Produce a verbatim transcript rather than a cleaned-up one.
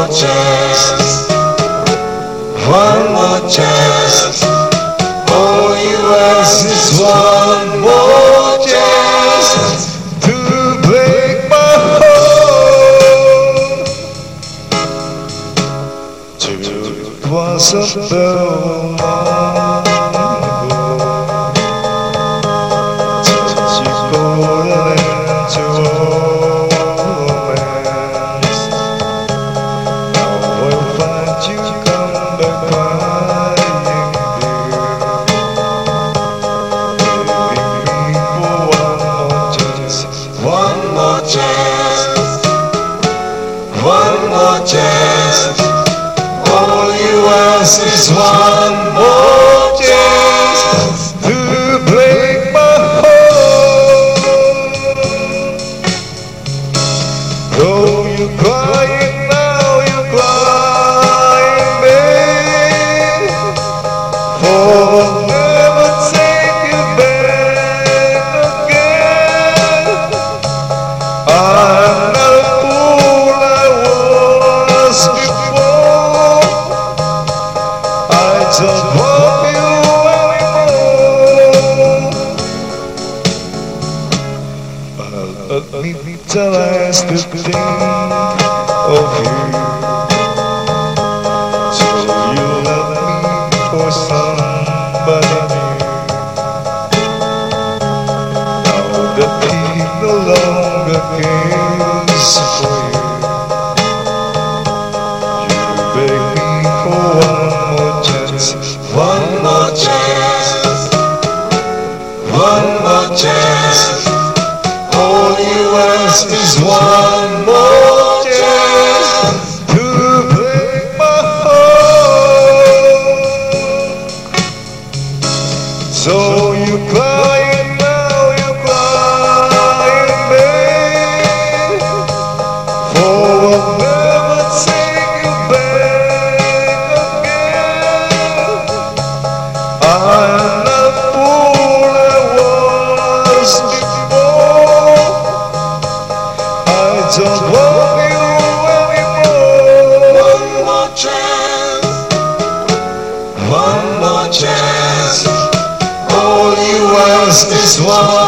chance, one more chance. All you ask is one more chance to break my heart. It was a long ago. Since you got into romance, now I'll find you come back crying, begging me for one more chance, one more chance, one more chance. All you ask is one more chance to break my heart. Though you're crying now, you're crying, babe, for I'll never take you back again. I'm not a fool I was before. I don't want you anymore. I'll admit till I still think of you. So you love me for somebody new. Now that he no longer cares for you, you beg me for one more chance, one more chance, one more chance. All you ask is one more chance to break my heart. So you're crying now, you're crying, babe, for I'll never take you back again. I'm not the fool I was before. I don't want you anymore. One more chance, one more chance. All you ask is one